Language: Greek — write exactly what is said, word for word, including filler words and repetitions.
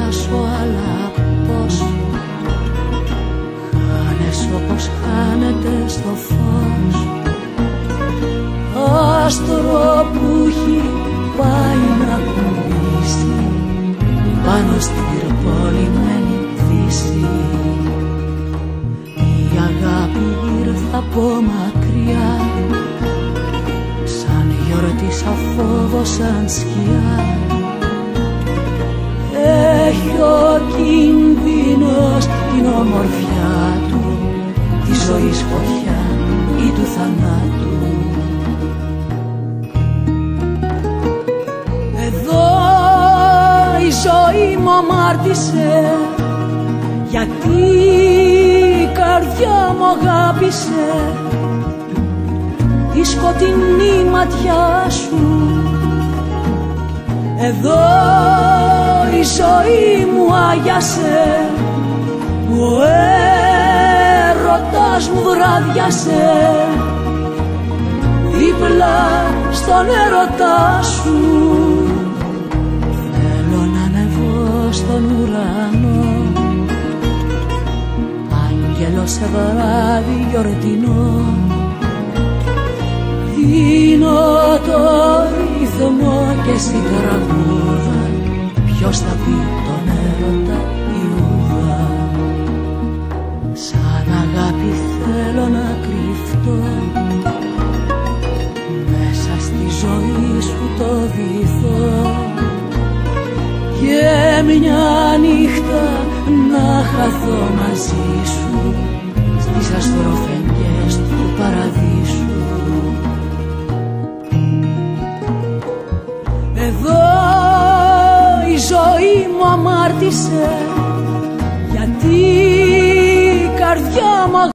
χάσω, αλλά πώς? Χάνεσαι όπως χάνεται στο φως άστρο που έχει πάει να κουμπίσει πάνω στην πυρπολημένη δύση. Η αγάπη ήρθα από μακριά, σαν γιορτή, σαν φόβο, σαν σκιά. Έχει ο κίνδυνος την ομορφιά του, τη ζωής φωτιά ή του θανάτου. Εδώ η ζωή μου αμάρτησε, γιατί η καρδιά μου αγάπησε τη σκοτεινή ματιά σου. Εδώ η ζωή μου άγιασε, που ο έρωτας μου βράδιασε δίπλα στον έρωτά σου. Θέλω να ανεβώ στον ουρανό, άγγελο σε βράδυ γιορτινό. Δίνω το ρυθμό και στην τραγούδα, ποιος θα πει τον έρωτα Ιούδα. Σαν αγάπη θέλω να κρυφτώ μέσα στη ζωή σου το βυθό, και μια νύχτα να χαθώ μαζί σου στις αστροφενιές του παραδείσου. Εδώ η ζωή μου αμάρτησε, γιατί η καρδιά μου